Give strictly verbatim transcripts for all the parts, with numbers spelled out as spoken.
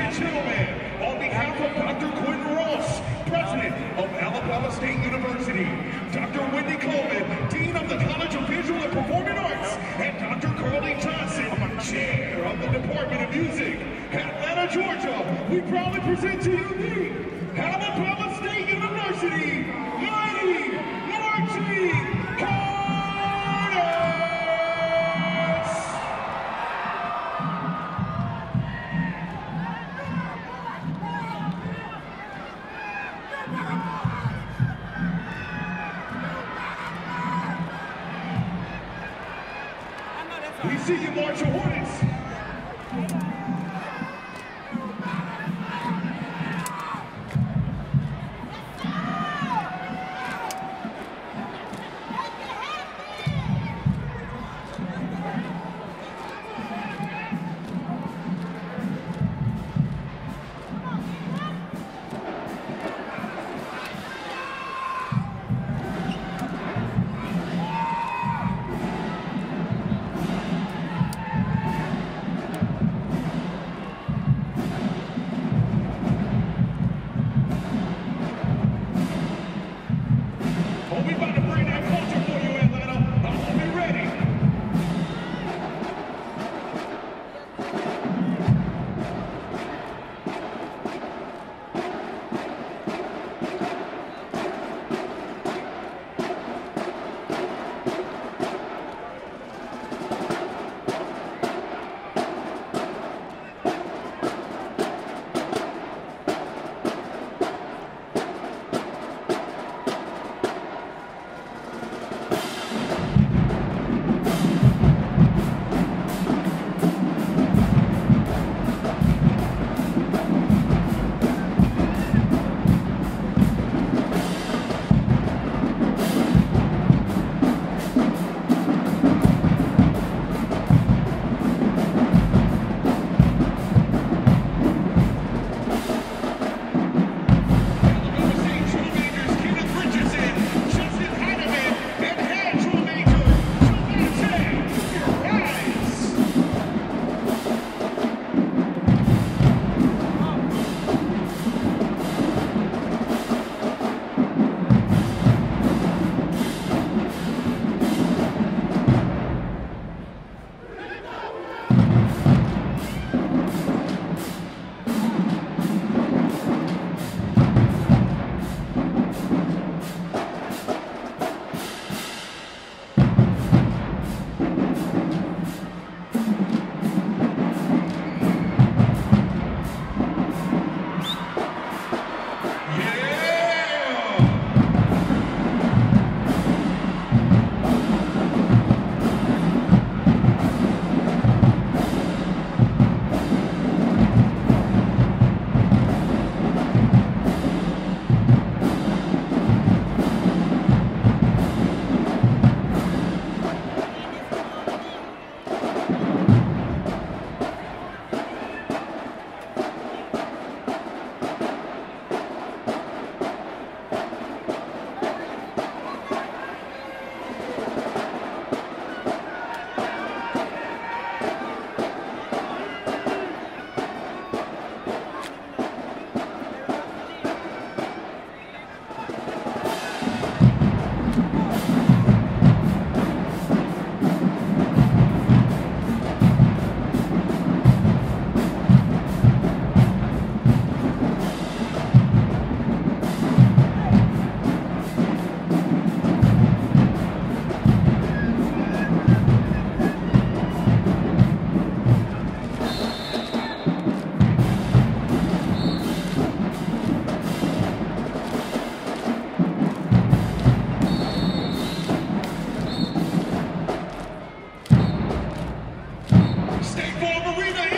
and gentlemen, on behalf of Doctor Quentin Ross, President of Alabama State University, Doctor Wendy Coleman, Dean of the College of Visual and Performing Arts, and Doctor Carly Johnson, Chair of the Department of Music, Atlanta, Georgia, we proudly present to you the Alabama State University Mighty Marching Chorus! We see you, March Hornets.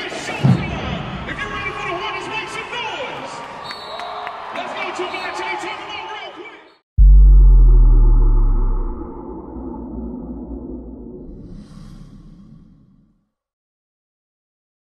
Let's go to my J T.